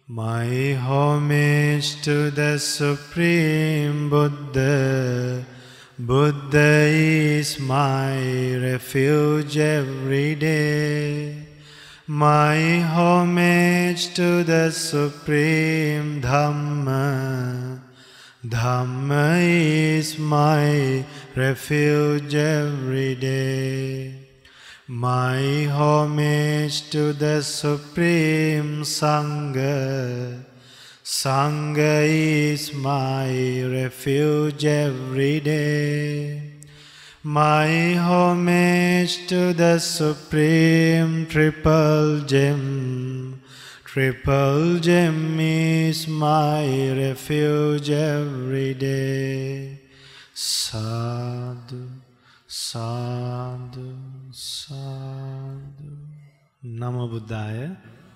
My homage to the Supreme Buddha. Buddha is my refuge every day. My homage to the Supreme Dhamma. Dhamma is my refuge every day. My homage to the Supreme Sangha. Sangha is my refuge every day. My homage to the Supreme Triple Gem. Triple Gem is my refuge every day. Sadhu, sadhu, sadhu. Namo Buddhaya.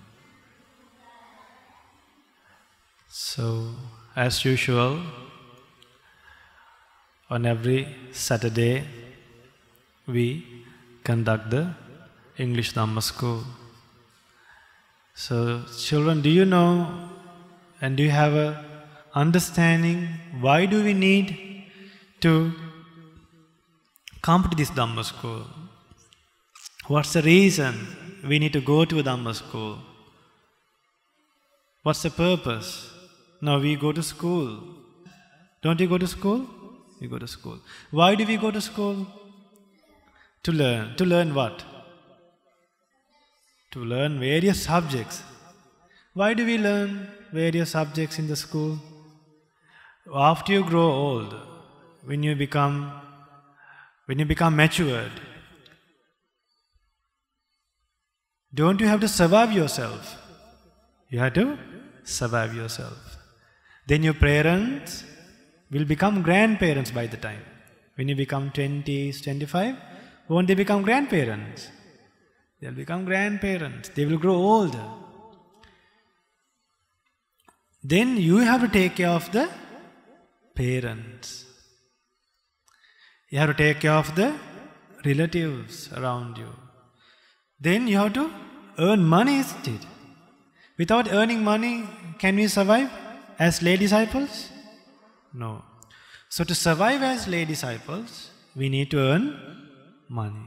So, as usual, on every Saturday, we conduct the English Dhamma school. So, children, do you know and do you have a understanding why do we need to come to this Dhamma school? What's the reason we need to go to a Dhamma school? What's the purpose? Now we go to school. Don't you go to school? We go to school. Why do we go to school? To learn. To learn what? To learn various subjects. Why do we learn various subjects in the school? After you grow old, when you become matured, don't you have to survive yourself? You have to survive yourself. Then your parents will become grandparents by the time. When you become 20, 25, won't they become grandparents? They'll become grandparents. They will grow older. Then you have to take care of the parents. You have to take care of the relatives around you. Then you have to earn money, isn't it? Without earning money, can we survive as lay disciples? No. So to survive as lay disciples, we need to earn money.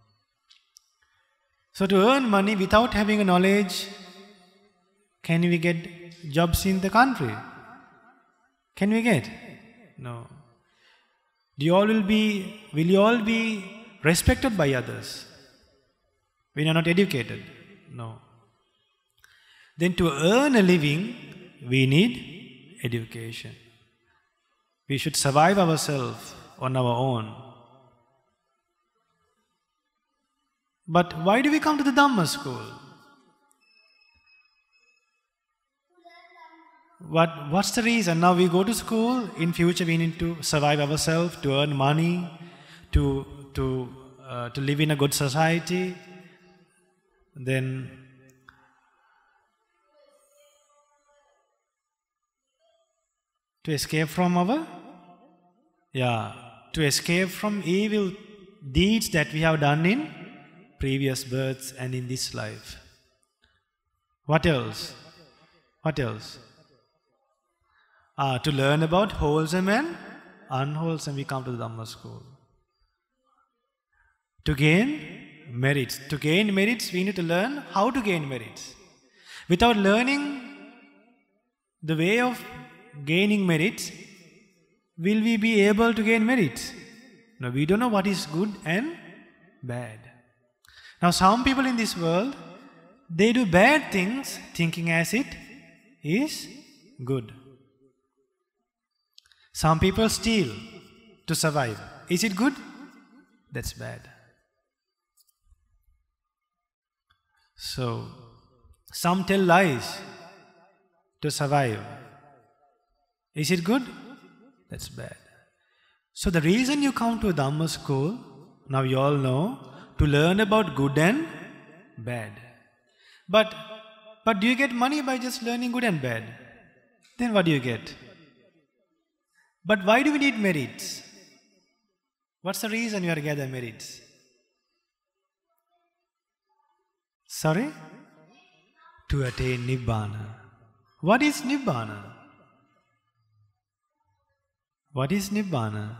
So to earn money without having a knowledge, can we get jobs in the country? Can we get? No. Will you all be respected by others when you are not educated? No. Then to earn a living, we need education. We should survive ourselves on our own. But why do we come to the Dhamma school? What's the reason? Now we go to school, in future we need to survive ourselves, to earn money, to live in a good society. Then to escape from to escape from evil deeds that we have done in previous births and in this life. What else? What else? To learn about wholesome and unwholesome, we come to the Dhamma school. To gain merits. To gain merits, we need to learn how to gain merits. Without learning the way of gaining merits, will we be able to gain merits? No, we don't know what is good and bad. Now some people in this world, they do bad things thinking as it is good. Some people steal to survive. Is it good? That's bad. So, some tell lies to survive. Is it good? That's bad. So the reason you come to a Dhamma school, now you all know, to learn about good and bad. But do you get money by just learning good and bad? Then what do you get? But why do we need merits? What's the reason you are gathering merits? Sorry? To attain Nibbana. What is Nibbana? What is Nibbana?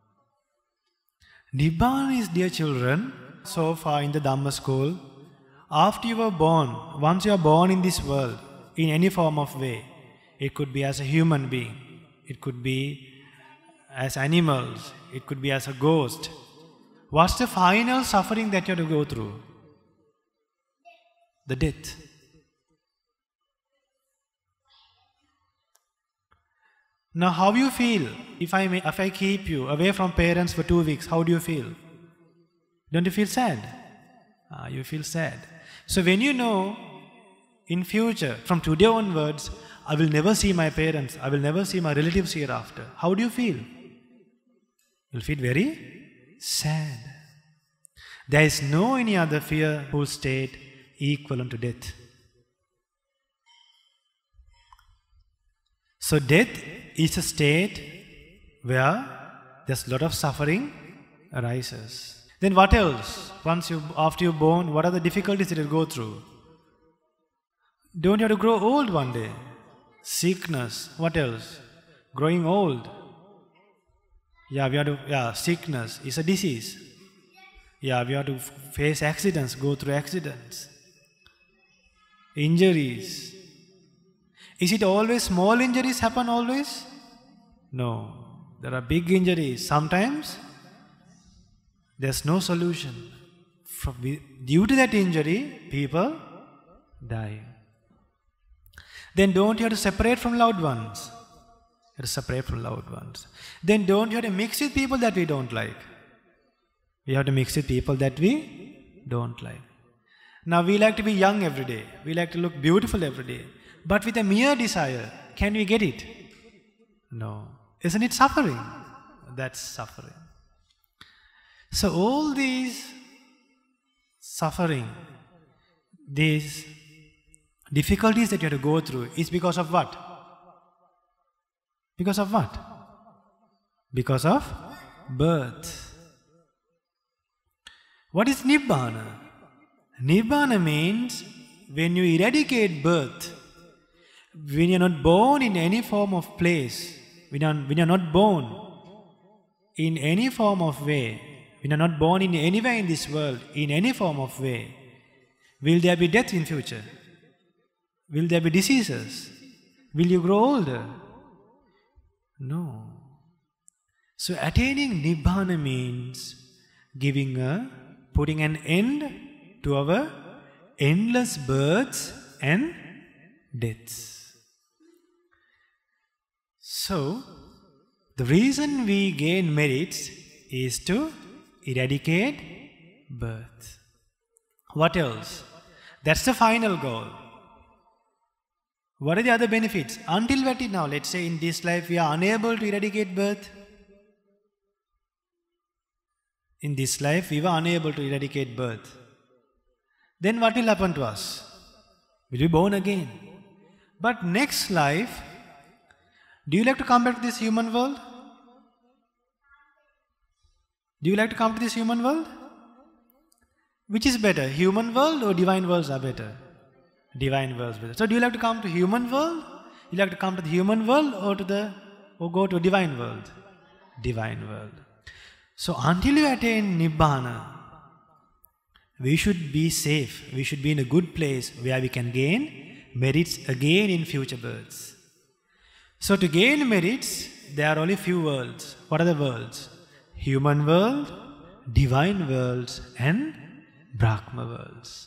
Nibbana is, dear children, so far in the Dhamma school, after you were born, once you are born in this world, in any form of way, it could be as a human being, it could be as animals, it could be as a ghost. What's the final suffering that you have to go through? The death. Now how you feel if I keep you away from parents for 2 weeks? How do you feel? Don't you feel sad? You feel sad. So when you know in future, from today onwards, I will never see my parents, I will never see my relatives hereafter, how do you feel? You'll feel very sad. There is no any other fearful state equivalent to death. So death is a state where there's a lot of suffering arises. Then what else? After you're born, what are the difficulties that you go through? Don't you have to grow old one day? Sickness. What else? Growing old. Sickness is a disease. We have to face accidents, go through accidents. Injuries. Is it always small injuries happen always? No. There are big injuries. Sometimes there's no solution. Due to that injury, people die. Then don't you have to separate from loved ones? You have to separate from loved ones. Then don't you have to mix with people that we don't like? We have to mix with people that we don't like. Now we like to be young every day. We like to look beautiful every day. But with a mere desire, can we get it? No. Isn't it suffering? That's suffering. So all these suffering, these difficulties that you have to go through is because of what? Because of what? Because of birth. What is Nibbana? Nibbana means when you eradicate birth, when you are not born in any form of place, when you are not born in any form of way, when you are not born in anywhere in this world, in any form of way, will there be death in future? Will there be diseases? Will you grow older? No. So attaining Nibbana means putting an end to our endless births and deaths. So, the reason we gain merits is to eradicate birth. What else? That's the final goal. What are the other benefits? Until now, let's say in this life we are unable to eradicate birth. In this life we were unable to eradicate birth. Then what will happen to us? We'll be born again. But next life, do you like to come back to this human world? Do you like to come to this human world? Which is better, human world or divine worlds are better? Divine worlds better. So do you like to come to human world? You like to come to the human world or go to a divine world? Divine world. So until you attain Nibbana, we should be safe. We should be in a good place where we can gain merits again in future births. So to gain merits, there are only few worlds. What are the worlds? Human world, divine worlds and Brahma worlds.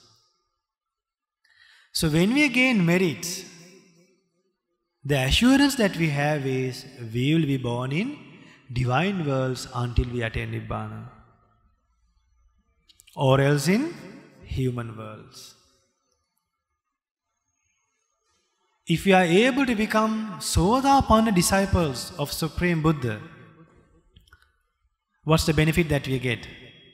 So when we gain merits, the assurance that we have is we will be born in divine worlds until we attain Nibbana, or else in human worlds. If we are able to become Sotapanna disciples of Supreme Buddha, what's the benefit that we get?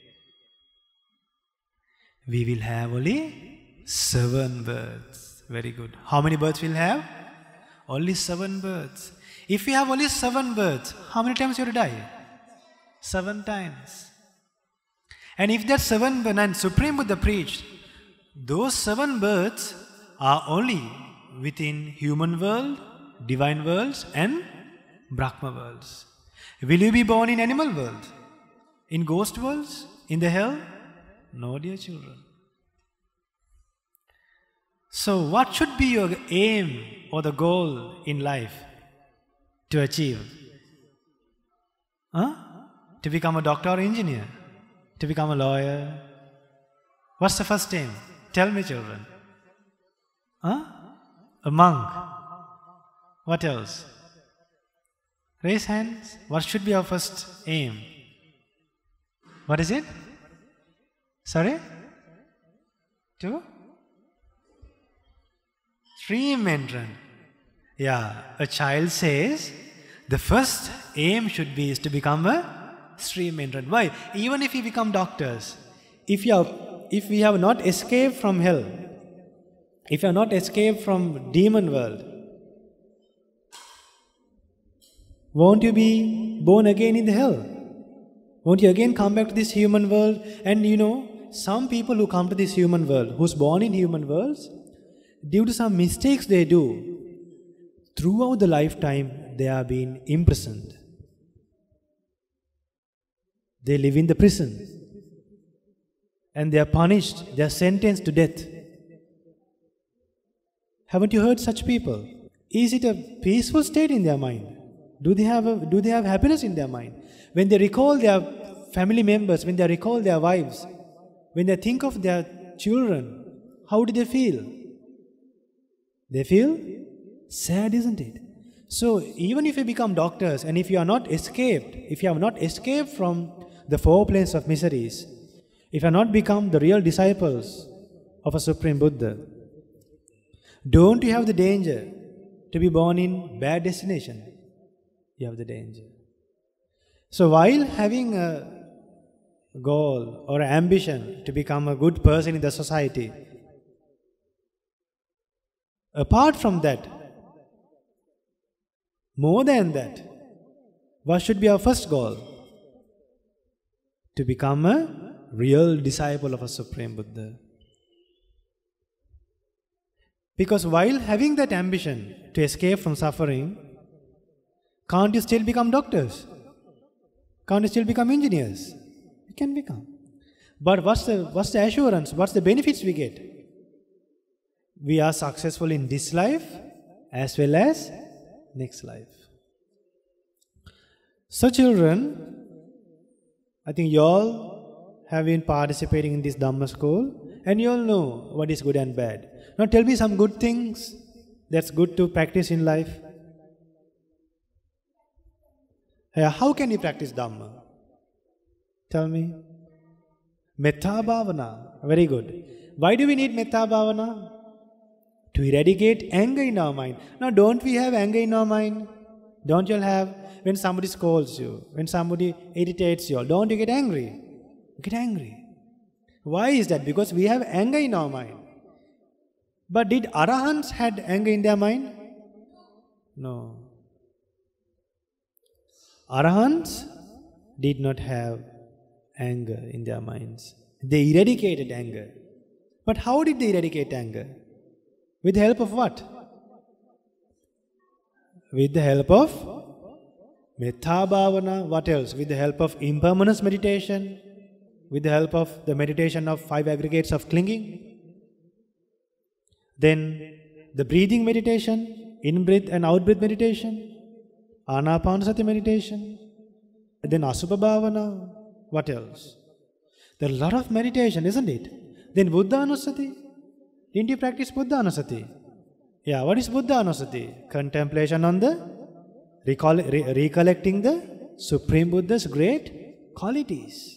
We will have only 7 births. Very good. How many births we'll have? Only 7 births. If we have only 7 births, how many times you have to die? 7 times. And if that 7 births, and Supreme Buddha preached, those 7 births are only within human world, divine worlds and Brahma worlds. Will you be born in animal world? In ghost worlds? In the hell? No, dear children. So what should be your aim or the goal in life to achieve? To become a doctor or engineer? To become a lawyer? What's the first aim? Tell me, children. A monk. What else? Raise hands. What should be our first aim? What is it? Sorry? To? Stream entrance. Yeah, a child says the first aim should be is to become a stream entrant. Why? Even if we become doctors, if we have not escaped from hell, if you have not escaped from demon world, won't you be born again in the hell? Won't you again come back to this human world? And some people who come to this human world, who's born in human worlds, due to some mistakes they do, throughout the lifetime they are being imprisoned. They live in the prison. And they are punished, they are sentenced to death. Haven't you heard such people? Is it a peaceful state in their mind? Do they have happiness in their mind? When they recall their family members, when they recall their wives, when they think of their children, how do they feel? They feel sad, isn't it? So even if you become doctors and if you have not escaped from the four planes of miseries, if you have not become the real disciples of a Supreme Buddha, don't you have the danger to be born in bad destination? You have the danger. So while having a goal or ambition to become a good person in the society, apart from that, more than that, what should be our first goal? To become a real disciple of a Supreme Buddha. Because while having that ambition to escape from suffering, can't you still become doctors? Can't you still become engineers? You can become. But what's the assurance? What's the benefits we get? We are successful in this life as well as next life. So children, I think you all have been participating in this Dhamma school and you all know what is good and bad. Now tell me some good things that's good to practice in life. How can you practice Dhamma? Tell me. Metta Bhavana. Very good. Why do we need Metta Bhavana? To eradicate anger in our mind. Now don't we have anger in our mind? Don't you all have? When somebody scolds you, when somebody irritates you, don't you get angry? You get angry. Why is that? Because we have anger in our mind. But did Arahants had anger in their mind? No. Arahants did not have anger in their minds. They eradicated anger. But how did they eradicate anger? With the help of what? With the help of Metta Bhavana. What else? With the help of impermanence meditation. With the help of the meditation of 5 aggregates of clinging. Then the breathing meditation, in-breath and out-breath meditation. Anapanasati meditation. Then Asubha Bhavana. What else? There are a lot of meditation, isn't it? Then Buddha Anusati. Didn't you practice Buddha Anusati? Yeah, what is Buddha Anusati? Contemplation on the, recollecting the Supreme Buddha's great qualities.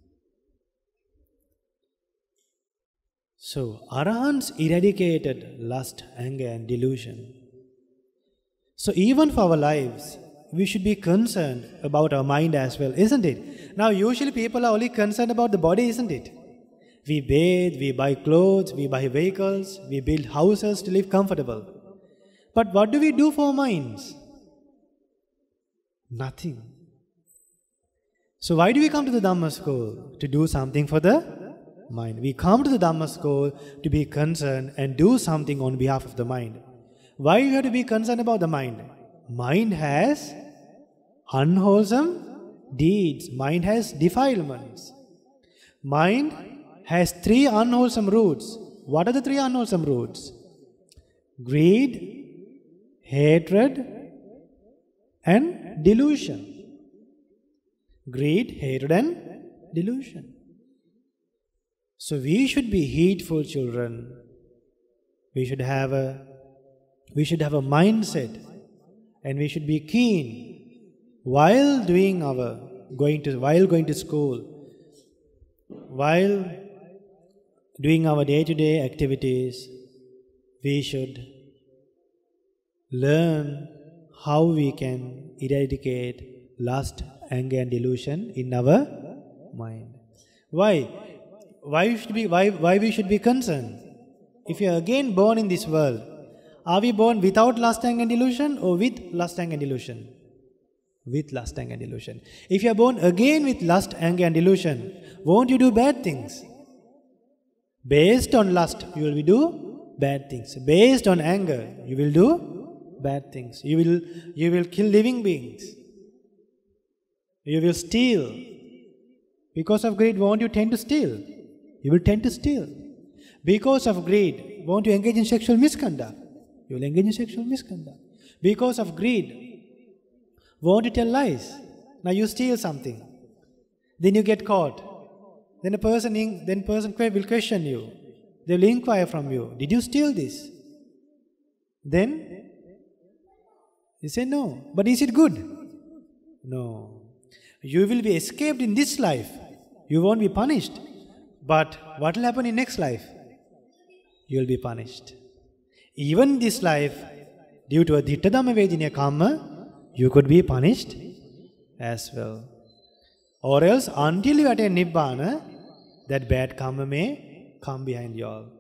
So, Arahants eradicated lust, anger and delusion. So even for our lives, we should be concerned about our mind as well, isn't it? Now usually people are only concerned about the body, isn't it? We bathe, we buy clothes, we buy vehicles, we build houses to live comfortable. But what do we do for our minds? Nothing. So why do we come to the Dhamma school? To do something for the mind. We come to the Dhamma school to be concerned and do something on behalf of the mind. Why you have to be concerned about the mind? Mind has unwholesome deeds. Mind has defilements. Mind has 3 unwholesome roots. What are the 3 unwholesome roots? Greed, hatred, and delusion. Greed, hatred, and delusion. So we should be heedful children. We should have a mindset, and we should be keen while going to school, while doing our day-to-day activities. We should learn how we can eradicate lust, anger, and delusion in our mind. Why we should be concerned? If you are again born in this world, are we born without lust, anger, and delusion, or with lust, anger, and delusion? With lust, anger, and delusion. If you are born again with lust, anger, and delusion, won't you do bad things? Based on lust, you will do bad things. Based on anger, you will do bad things. You will kill living beings. You will steal. Because of greed, won't you tend to steal? You will tend to steal. Because of greed, won't you engage in sexual misconduct? You will engage in sexual misconduct. Because of greed, won't you tell lies? Now you steal something. Then you get caught. Then a person will question you. They will inquire from you, did you steal this? Then you say no. But is it good? No. You will be escaped in this life. You won't be punished. But what will happen in next life? You will be punished. Even in this life, due to a Ditta Dhamma Vejiniya karma, you could be punished as well. Or else, until you attain Nibbana, that bad karma may come behind you all.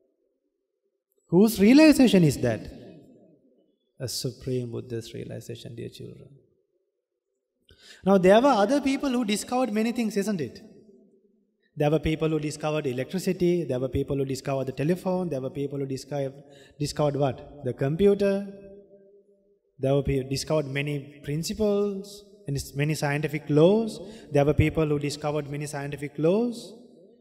Whose realization is that? A Supreme Buddha's realization, dear children. Now, there were other people who discovered many things, isn't it? There were people who discovered electricity, there were people who discovered the telephone, there were people who discovered what? The computer. There were people who discovered many principles and many scientific laws. There were people who discovered many scientific laws.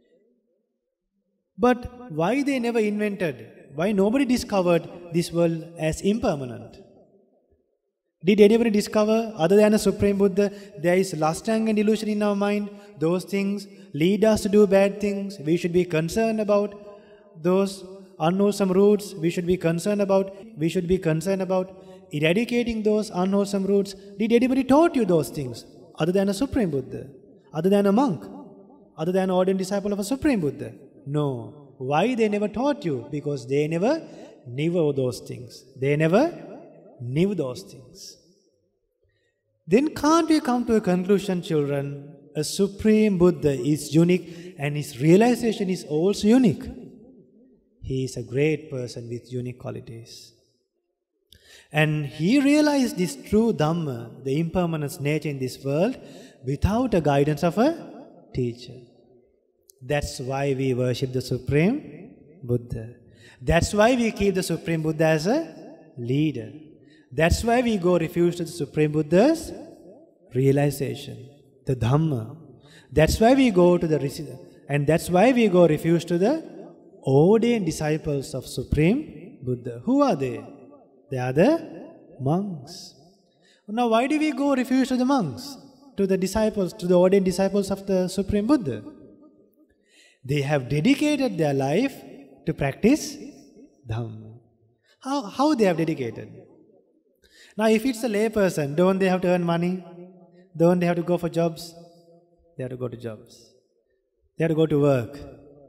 But why they never invented? Why nobody discovered this world as impermanent? Did anybody discover, other than a Supreme Buddha, there is lust, anger, and delusion in our mind? Those things lead us to do bad things. We should be concerned about those unwholesome roots. We should be concerned about eradicating those unwholesome roots. Did anybody taught you those things, other than a Supreme Buddha, other than a monk, other than an ordained disciple of a Supreme Buddha? No. Why they never taught you? Because they never knew those things. They never knew those things. Then can't we come to a conclusion, children? A Supreme Buddha is unique and his realization is also unique. He is a great person with unique qualities. And he realized this true Dhamma, the impermanence nature in this world, without the guidance of a teacher. That's why we worship the Supreme Buddha. That's why we keep the Supreme Buddha as a leader. That's why we go refuge to the Supreme Buddha's realization, the Dhamma. That's why we go to that's why we go refuge to the ordained disciples of Supreme Buddha. Who are they? They are the monks. Now, why do we go refuge to the monks, to the disciples, to the ordained disciples of the Supreme Buddha? They have dedicated their life to practice Dhamma. How they have dedicated? Now, if it's a lay person, don't they have to earn money? Don't they have to go for jobs? They have to go to jobs. They have to go to work.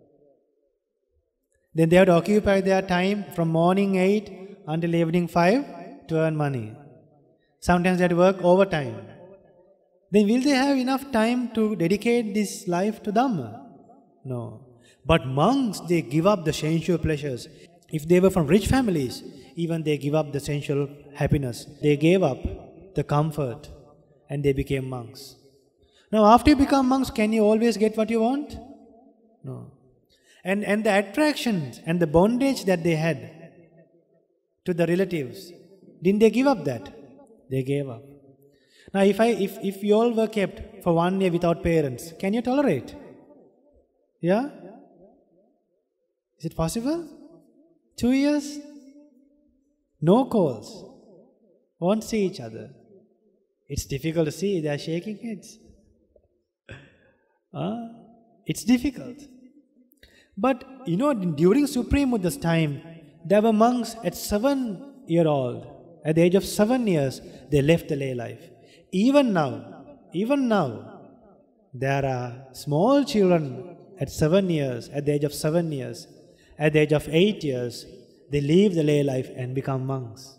Then they have to occupy their time from morning 8 until evening 5 to earn money. Sometimes they have to work overtime. Then will they have enough time to dedicate this life to Dhamma? No. But monks, they give up the sensual pleasures. If they were from rich families, even they give up the sensual happiness. They gave up the comfort and they became monks. Now, after you become monks, can you always get what you want? No. And the attractions and the bondage that they had, to the relatives. Didn't they give up that? They gave up. Now if you all were kept for 1 year without parents, can you tolerate? Yeah? Is it possible? 2 years? No calls. Won't see each other. It's difficult to see. They are shaking heads. It's difficult. But during Supreme Buddha's time, there were monks at 7-year-old. At the age of 7 years, they left the lay life. Even now, there are small children at 7 years, at the age of 7 years, at the age of 8 years, they leave the lay life and become monks.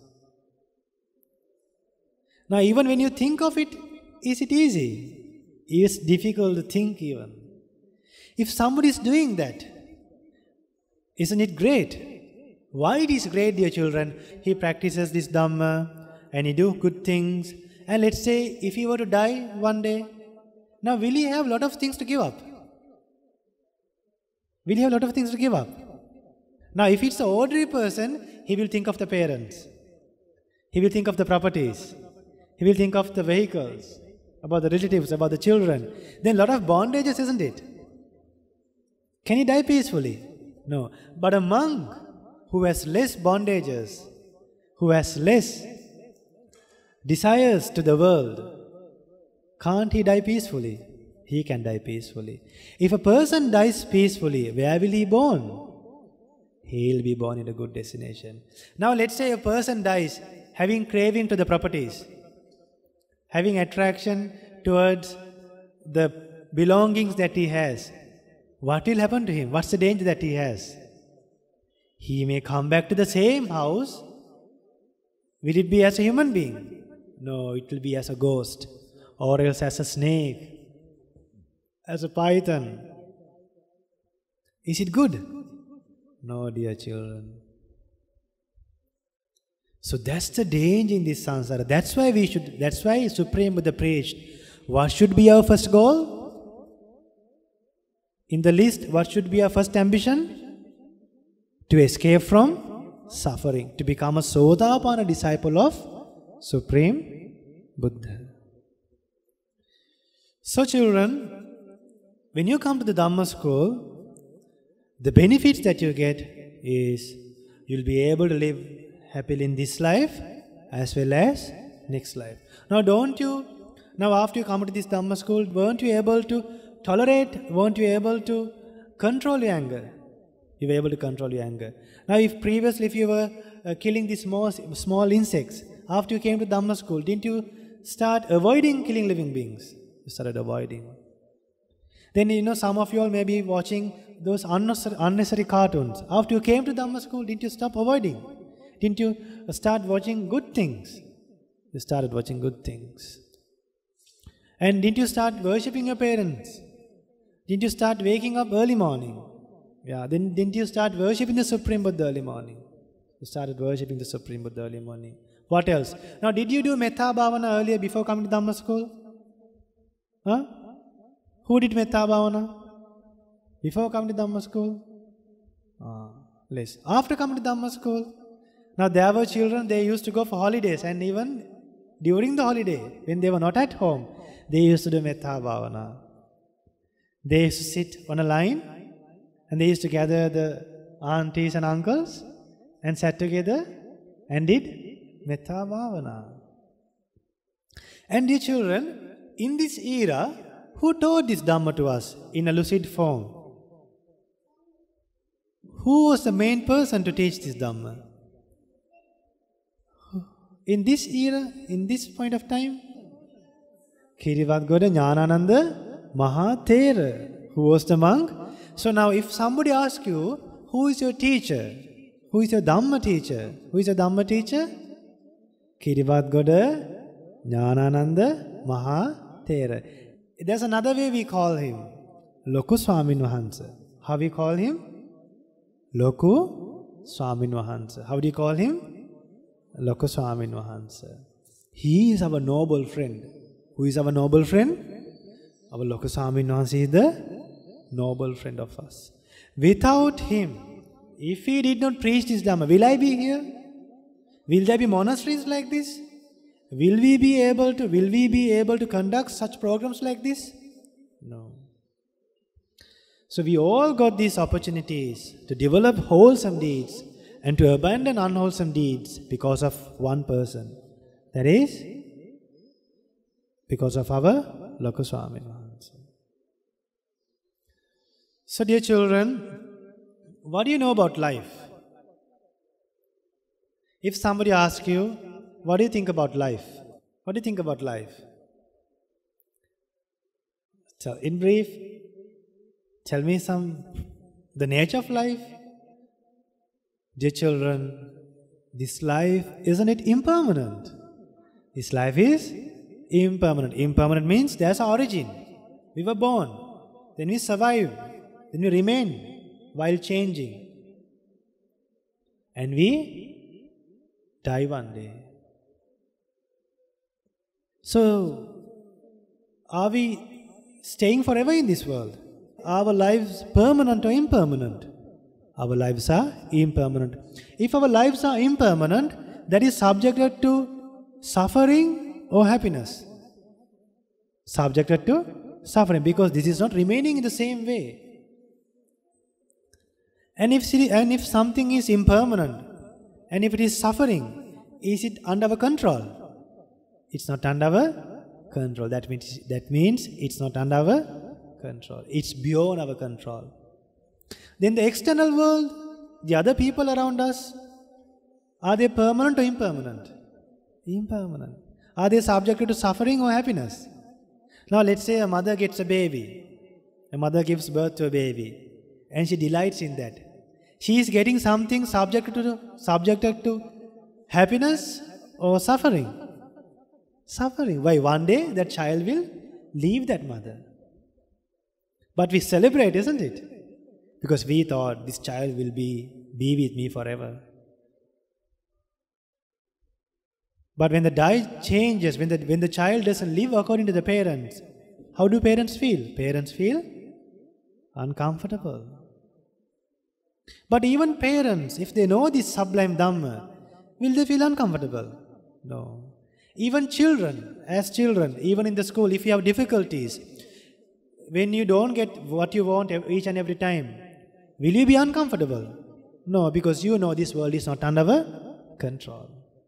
Now, even when you think of it, is it easy? It's difficult to think even. If somebody is doing that, isn't it great? Why it is great, dear children? He practices this Dhamma and he do good things. And let's say if he were to die one day, now will he have a lot of things to give up? Will he have a lot of things to give up? Now if it's an ordinary person, he will think of the parents. He will think of the properties. He will think of the vehicles, about the relatives, about the children. Then a lot of bondages, isn't it? Can he die peacefully? No. But a monk who has less bondages, who has less desires to the world, can't he die peacefully? He can die peacefully. If a person dies peacefully, where will he born? He will be born in a good destination. Now let's say a person dies having craving to the properties, having attraction towards the belongings that he has. What will happen to him? What's the danger that he has? He may come back to the same house. Will it be as a human being? No, it will be as a ghost, or else as a snake, as a python. Is it good? No, dear children. So that's the danger in this samsara. That's why Supreme Buddha preached, what should be our first goal? In the list, what should be our first ambition? To escape from suffering, to become a Sotapanna disciple of Supreme Buddha. So children, when you come to the Dhamma school, the benefits that you get is you'll be able to live happily in this life as well as next life. Now after you come to this Dhamma school, weren't you able to tolerate? Weren't you able to control your anger? You were able to control your anger. Now if previously you were killing these small insects, after you came to Dhamma school, didn't you start avoiding killing living beings? You started avoiding. Then some of you all may be watching those unnecessary cartoons. After you came to Dhamma school, didn't you stop avoiding? Didn't you start watching good things? You started watching good things. And didn't you start worshipping your parents? Didn't you start waking up early morning? Yeah, then didn't you start worshipping the Supreme Buddha early morning? You started worshipping the Supreme Buddha early morning. What else? Now, did you do Metta Bhavana earlier before coming to Dhamma school? Huh? Who did Metta Bhavana before coming to Dhamma school? Listen. After coming to Dhamma school, now there were children, they used to go for holidays, and even during the holiday, when they were not at home, they used to do Metta Bhavana. They used to sit on a line, and they used to gather the aunties and uncles and sat together and did Metta Bhavana. And dear children, in this era, who taught this Dhamma to us in a lucid form? Who was the main person to teach this Dhamma? In this era, in this point of time, Kirivatgoda Jnanananda Mahathera, who was the monk. So now if somebody asks you, who is your teacher? Who is your Dhamma teacher? Who is your Dhamma teacher? Kirivatgoda Jnanananda Mahathera. There's another way we call him, Loku Swamin Wahansa. How we call him? Loku Swamin Wahansa. How do you call him? Loku Swamin Wahansa. He is our noble friend. Who is our noble friend? Our Loku Swamin Wahansa is the noble friend of us. Without him, if he did not preach this Dhamma, will I be here? Will there be monasteries like this? Will we be able to conduct such programs like this? No. So we all got these opportunities to develop wholesome deeds and to abandon unwholesome deeds because of one person. That is, because of our Lokaswami. So dear children, what do you know about life? If somebody asks you, what do you think about life? What do you think about life? So in brief, tell me the nature of life. Dear children, this life, isn't it impermanent? This life is impermanent. Impermanent means there's an origin. We were born, then we survive, then we remain while changing. And we die one day. So, are we staying forever in this world? Are our lives permanent or impermanent? Our lives are impermanent. If our lives are impermanent, that is subjected to suffering or happiness. Subjected to suffering, because this is not remaining in the same way. And if something is impermanent, and if it is suffering, is it under our control? It's not under our control. That means it's not under our control. It's beyond our control. Then the external world, the other people around us, are they permanent or impermanent? Impermanent. Are they subjected to suffering or happiness? Now let's say a mother gets a baby. A mother gives birth to a baby. And she delights in that. She is getting something subjected to happiness or suffering? Suffering. Why? One day that child will leave that mother. But we celebrate, isn't it? Because we thought this child will be with me forever. But when the die changes, when the child doesn't live according to the parents, how do parents feel? Parents feel uncomfortable. But even parents, if they know this sublime Dhamma, will they feel uncomfortable? No. Even children, even in the school, if you have difficulties, when you don't get what you want each and every time, will you be uncomfortable? No, because you know this world is not under our control.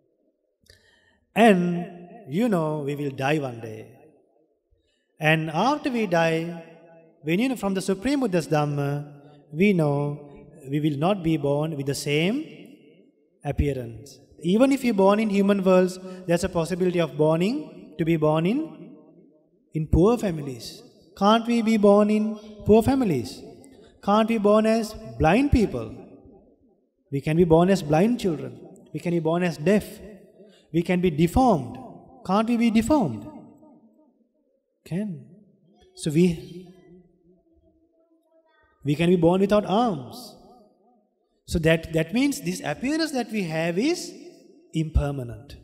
And you know we will die one day. And after we die, from the Supreme Buddha's Dhamma, we know we will not be born with the same appearance. Even if you're born in human worlds, there's a possibility of to be born in poor families. Can't we be born in poor families? Can't we be born as blind people? We can be born as blind children. We can be born as deaf. We can be deformed. Can't we be deformed? Can. So we can be born without arms. So that means this appearance that we have is impermanent.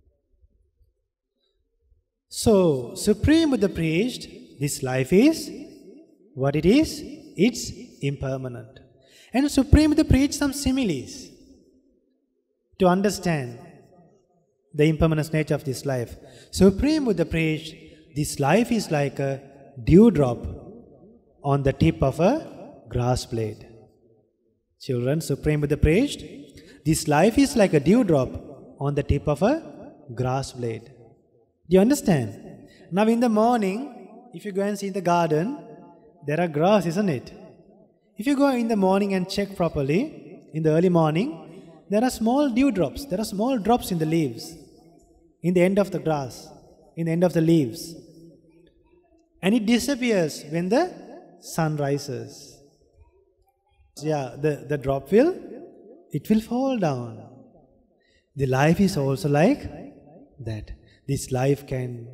So, Supreme Buddha preached, this life is what it is. It's impermanent. And Supreme Buddha preached some similes to understand the impermanent nature of this life. Supreme Buddha preached, this life is like a dewdrop on the tip of a grass blade. Children, Supreme Buddha preached, this life is like a dewdrop on the tip of a grass blade. Do you understand? Now in the morning, if you go and see the garden, there are grass, isn't it? If you go in the morning and check properly, in the early morning, there are small dewdrops, there are small drops in the leaves, in the end of the grass, in the end of the leaves. And it disappears when the sun rises. Yeah, the drop will fall down. The life is also like that. This life can...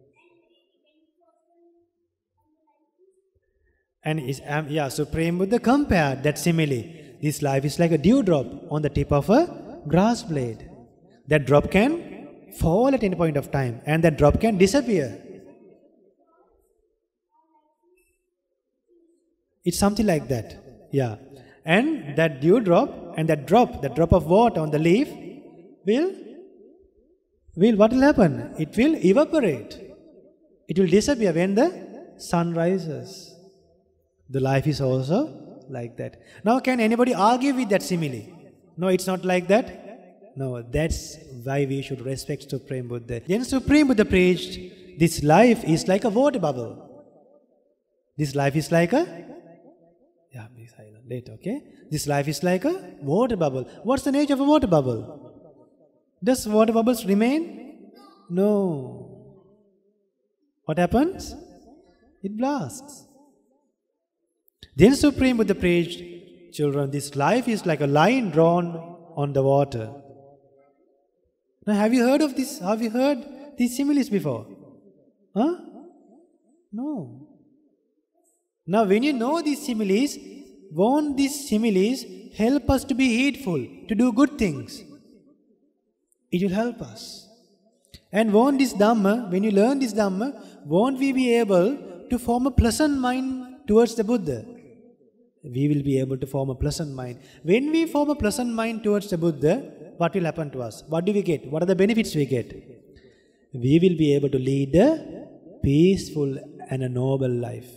And Supreme Buddha compared that simile. This life is like a dewdrop on the tip of a grass blade. That drop can fall at any point of time, and that drop can disappear. It's something like that. And that dewdrop and that drop of water on the leaf will what will happen? It will evaporate. It will disappear when the sun rises. The life is also like that. Now, can anybody argue with that simile? No, it's not like that. No, that's why we should respect Supreme Buddha. Then Supreme Buddha preached, this life is like a water bubble. This life is like a... Yeah, be silent later, okay? This life is like a water bubble. What's the nature of a water bubble? Does water bubbles remain? No. What happens? It blasts. Then Supreme Buddha preached, children, this life is like a line drawn on the water. Now, have you heard of this? Have you heard these similes before? Huh? No. Now, when you know these similes, won't these similes help us to be heedful, to do good things? It will help us. And won't this Dhamma, when you learn this Dhamma, won't we be able to form a pleasant mind towards the Buddha? We will be able to form a pleasant mind. When we form a pleasant mind towards the Buddha, what will happen to us? What do we get? What are the benefits we get? We will be able to lead a peaceful and a noble life.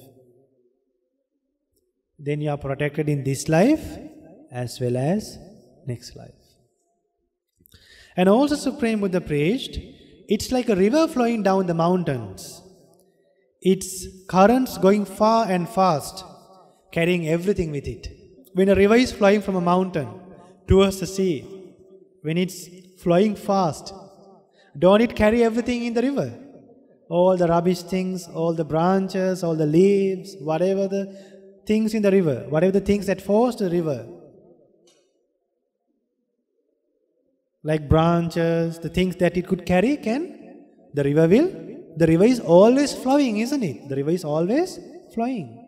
Then you are protected in this life as well as next life. And also Supreme Buddha preached, it's like a river flowing down the mountains. Its currents going far and fast, carrying everything with it. When a river is flowing from a mountain towards the sea, when it's flowing fast, don't it carry everything in the river? All the rubbish things, all the branches, all the leaves, whatever the things in the river, whatever the things that force the river, like branches, the things that it could carry, the river is always flowing, isn't it? The river is always flowing.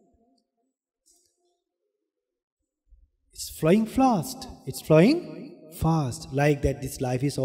It's flowing fast. It's flowing fast. Like that, this life is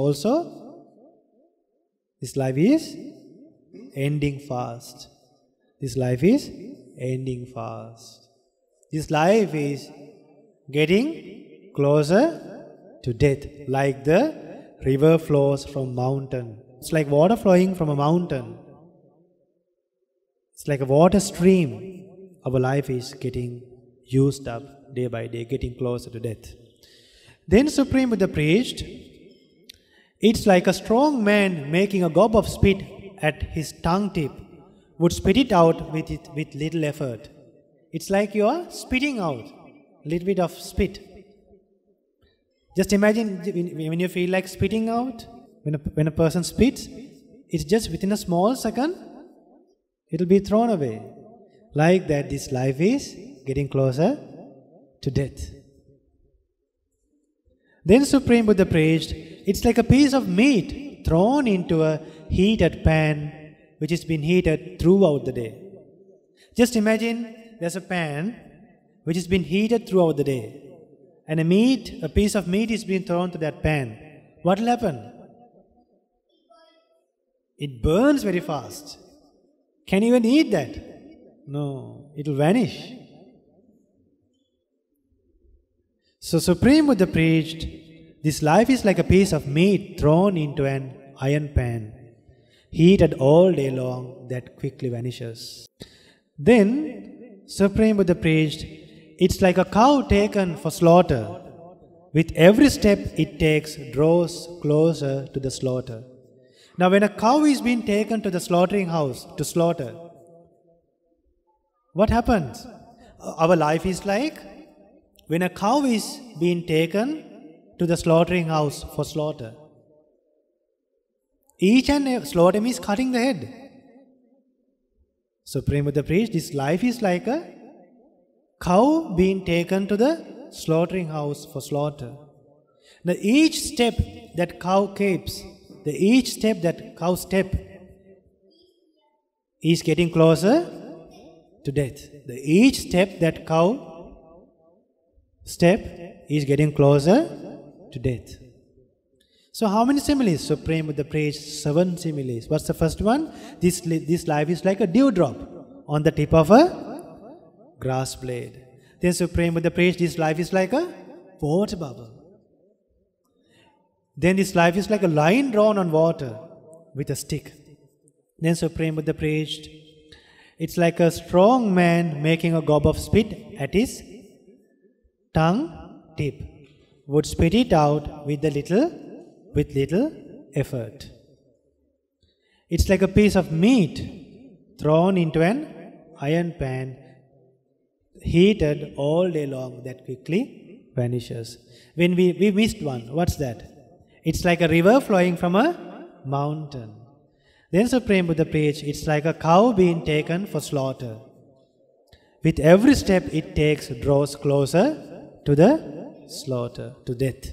ending fast. This life is ending fast. This life is getting closer to death, like the river flows from mountain. It's like water flowing from a mountain. It's like a water stream. Our life is getting used up day by day, getting closer to death. Then Supreme Buddha preached, it's like a strong man making a gob of spit at his tongue tip would spit it out with little effort. It's like you are spitting out a little bit of spit. Just imagine when you feel like spitting out, when a person spits, it's just within a small second, it will be thrown away. Like that, this life is getting closer to death. Then Supreme Buddha preached, it's like a piece of meat thrown into a heated pan which has been heated throughout the day. Just imagine there's a pan which has been heated throughout the day, and a piece of meat is being thrown to that pan. What will happen? It burns very fast. Can you even eat that? No, it will vanish. So Supreme Buddha preached, this life is like a piece of meat thrown into an iron pan, heated all day long, that quickly vanishes. Then Supreme Buddha preached, it's like a cow taken for slaughter. With every step it takes, draws closer to the slaughter. Now when a cow is being taken to the slaughtering house to slaughter, what happens? Our life is like when a cow is being taken to the slaughtering house for slaughter. Each and every slaughter means cutting the head. Supreme Buddha preached, this life is like a cow being taken to the slaughtering house for slaughter. Now each step that cow keeps, each step that cow step is getting closer to death. Each step that cow step is getting closer to death. So how many similes? Supreme Buddha preached 7 similes. What's the first one? This life is like a dewdrop on the tip of a grass blade. Then Supreme Buddha preached, this life is like a water bubble. Then this life is like a line drawn on water with a stick. Then Supreme Buddha preached, it's like a strong man making a gob of spit at his tongue tip, would spit it out with little effort. It's like a piece of meat thrown into an iron pan, heated all day long, that quickly vanishes. When we missed one, what's that? It's like a river flowing from a mountain. Then Supreme Buddha preached, it's like a cow being taken for slaughter. With every step it takes, draws closer to the slaughter, to death.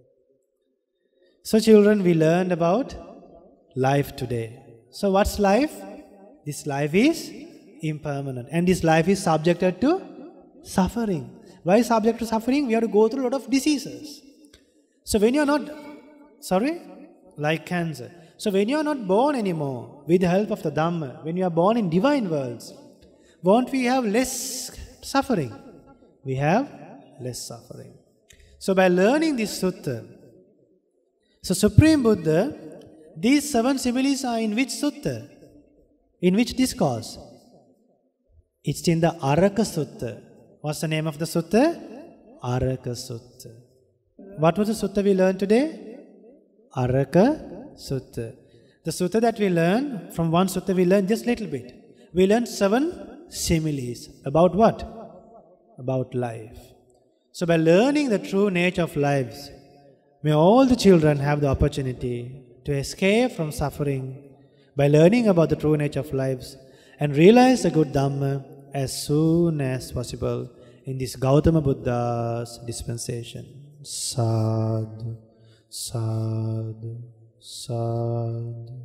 So children, we learned about life today. So what's life? This life is impermanent. And this life is subjected to suffering. Why is subject to suffering? We have to go through a lot of diseases. So when you are not, like cancer. So when you are not born anymore, with the help of the Dhamma, when you are born in divine worlds, won't we have less suffering? We have less suffering. So by learning this sutta, so Supreme Buddha, these 7 similes are in which sutta? In which discourse? It's in the Araka Sutta. What's the name of the sutta? Araka Sutta. What was the sutta we learned today? Araka Sutta. The sutta that we learned, from one sutta we learned just a little bit. We learned 7 similes. About what? About life. So by learning the true nature of lives, may all the children have the opportunity to escape from suffering by learning about the true nature of lives and realize the good Dhamma as soon as possible in this Gautama Buddha's dispensation. Sadhu, sadhu, sadhu.